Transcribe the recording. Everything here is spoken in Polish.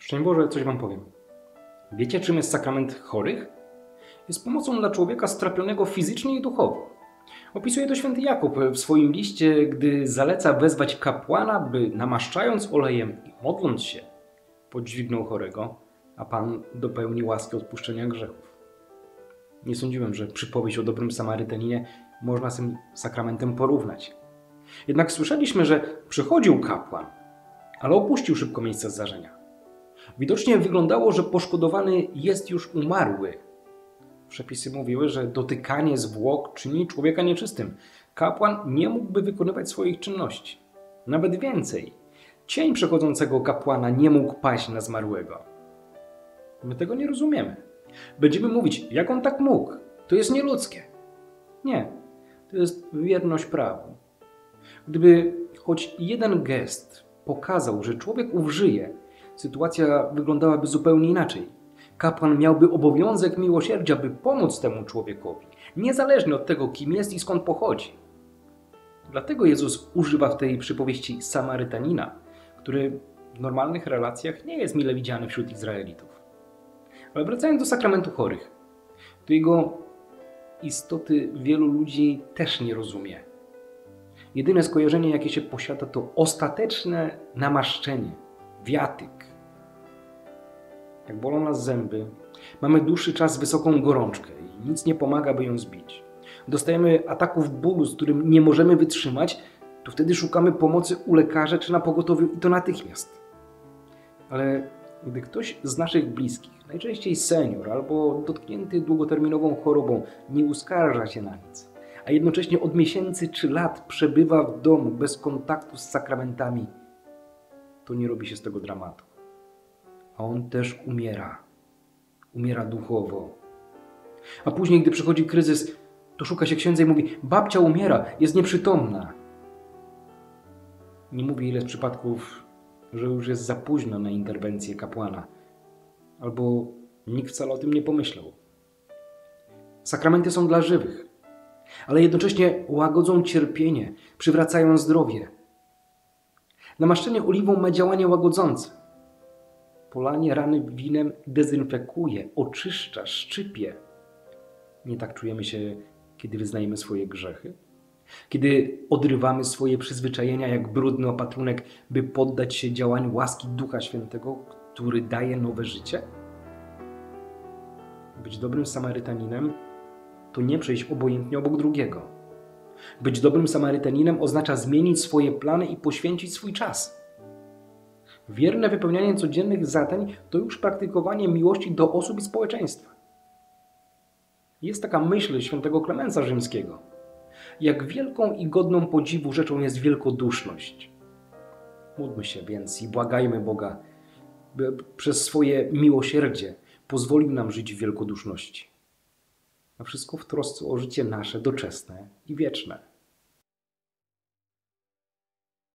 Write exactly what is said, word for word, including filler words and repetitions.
Szczęść Boże, coś wam powiem. Wiecie, czym jest sakrament chorych? Jest pomocą dla człowieka strapionego fizycznie i duchowo. Opisuje to święty Jakub w swoim liście, gdy zaleca wezwać kapłana, by namaszczając olejem i modląc się, podźwignął chorego, a Pan dopełni łaski odpuszczenia grzechów. Nie sądziłem, że przypowieść o dobrym Samarytaninie można z tym sakramentem porównać. Jednak słyszeliśmy, że przychodził kapłan, ale opuścił szybko miejsce zdarzenia. Widocznie wyglądało, że poszkodowany jest już umarły. Przepisy mówiły, że dotykanie zwłok czyni człowieka nieczystym. Kapłan nie mógłby wykonywać swoich czynności. Nawet więcej, cień przechodzącego kapłana nie mógł paść na zmarłego. My tego nie rozumiemy. Będziemy mówić, jak on tak mógł? To jest nieludzkie. Nie, to jest wierność prawu. Gdyby choć jeden gest pokazał, że człowiek ów żyje, sytuacja wyglądałaby zupełnie inaczej. Kapłan miałby obowiązek miłosierdzia, by pomóc temu człowiekowi, niezależnie od tego, kim jest i skąd pochodzi. Dlatego Jezus używa w tej przypowieści Samarytanina, który w normalnych relacjach nie jest mile widziany wśród Izraelitów. Ale wracając do sakramentu chorych, to jego istoty wielu ludzi też nie rozumie. Jedyne skojarzenie, jakie się posiada, to ostateczne namaszczenie, wiatyk. Jak bolą nas zęby, mamy dłuższy czas wysoką gorączkę i nic nie pomaga, by ją zbić. Dostajemy ataków bólu, z którym nie możemy wytrzymać, to wtedy szukamy pomocy u lekarza czy na pogotowiu i to natychmiast. Ale gdy ktoś z naszych bliskich, najczęściej senior albo dotknięty długoterminową chorobą, nie uskarża się na nic, a jednocześnie od miesięcy czy lat przebywa w domu bez kontaktu z sakramentami, to nie robi się z tego dramatu. A on też umiera. Umiera duchowo. A później, gdy przychodzi kryzys, to szuka się księdza i mówi: babcia umiera, jest nieprzytomna. Nie mówi, ile jest przypadków, że już jest za późno na interwencję kapłana. Albo nikt wcale o tym nie pomyślał. Sakramenty są dla żywych, ale jednocześnie łagodzą cierpienie, przywracają zdrowie. Namaszczenie oliwą ma działanie łagodzące. Polanie rany winem dezynfekuje, oczyszcza, szczypie. Nie tak czujemy się, kiedy wyznajemy swoje grzechy? Kiedy odrywamy swoje przyzwyczajenia jak brudny opatrunek, by poddać się działaniu łaski Ducha Świętego, który daje nowe życie? Być dobrym Samarytaninem to nie przejść obojętnie obok drugiego. Być dobrym Samarytaninem oznacza zmienić swoje plany i poświęcić swój czas. Wierne wypełnianie codziennych zadań to już praktykowanie miłości do osób i społeczeństwa. Jest taka myśl świętego Klemensa Rzymskiego. Jak wielką i godną podziwu rzeczą jest wielkoduszność. Módlmy się więc i błagajmy Boga, by przez swoje miłosierdzie pozwolił nam żyć w wielkoduszności. A wszystko w trosce o życie nasze doczesne i wieczne.